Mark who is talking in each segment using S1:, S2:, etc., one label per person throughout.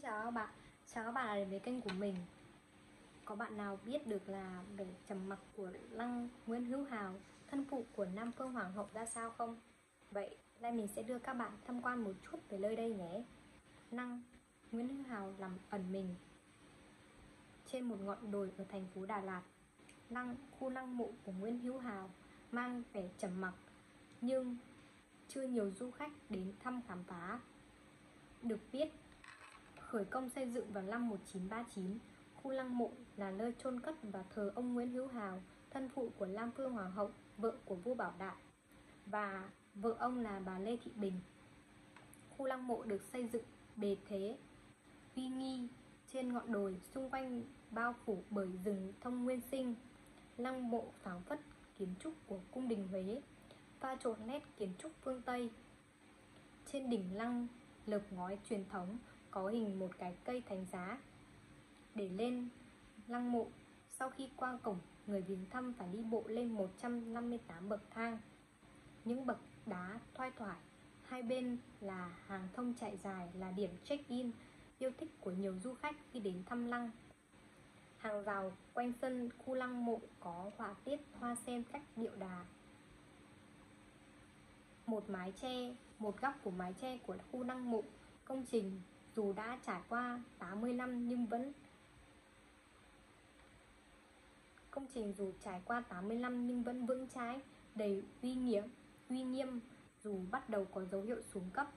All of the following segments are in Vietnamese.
S1: Chào các bạn đã đến với kênh của mình. Có bạn nào biết được là vẻ trầm mặc của Lăng Nguyễn Hữu Hào, thân phụ của Nam Phương Hoàng hậu ra sao không? Vậy nay mình sẽ đưa các bạn tham quan một chút về nơi đây nhé. Lăng Nguyễn Hữu Hào nằm ẩn mình trên một ngọn đồi ở thành phố Đà Lạt. Khu lăng mộ của Nguyễn Hữu Hào mang vẻ trầm mặc nhưng chưa nhiều du khách đến thăm khám phá. Được biết, khởi công xây dựng vào năm 1939, khu lăng mộ là nơi chôn cất và thờ ông Nguyễn Hữu Hào, thân phụ của Lam Phương Hoàng hậu, vợ của vua Bảo Đại, và vợ ông là bà Lê Thị Bình. Khu lăng mộ được xây dựng bề thế, uy nghi trên ngọn đồi, xung quanh bao phủ bởi rừng thông nguyên sinh. Lăng mộ phảng phất kiến trúc của cung đình Huế, pha trộn nét kiến trúc phương Tây. Trên đỉnh lăng lợp ngói truyền thống có hình một cái cây thánh giá. Để lên lăng mộ, sau khi qua cổng, người viếng thăm phải đi bộ lên 158 bậc thang. Những bậc đá thoai thoải, hai bên là hàng thông chạy dài là điểm check-in yêu thích của nhiều du khách khi đến thăm lăng. Hàng rào quanh sân khu lăng mộ có họa tiết hoa sen cách điệu đà. Một góc của mái che của khu lăng mộ công trình dù đã trải qua 80 năm nhưng vẫn vững chãi, đầy uy nghiêm dù bắt đầu có dấu hiệu xuống cấp.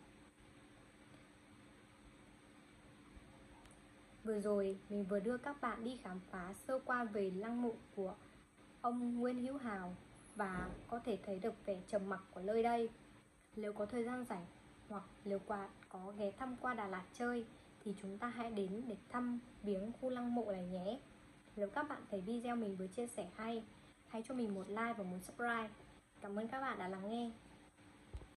S1: Vừa rồi mình vừa đưa các bạn đi khám phá sơ qua về lăng mộ của ông Nguyễn Hữu Hào và có thể thấy được vẻ trầm mặc của nơi đây. Nếu có thời gian rảnh hoặc nếu có ghé thăm qua Đà Lạt chơi thì chúng ta hãy đến để thăm viếng khu lăng mộ này nhé. Nếu các bạn thấy video mình vừa chia sẻ hay, hãy cho mình một like và một subscribe. Cảm ơn các bạn đã lắng nghe.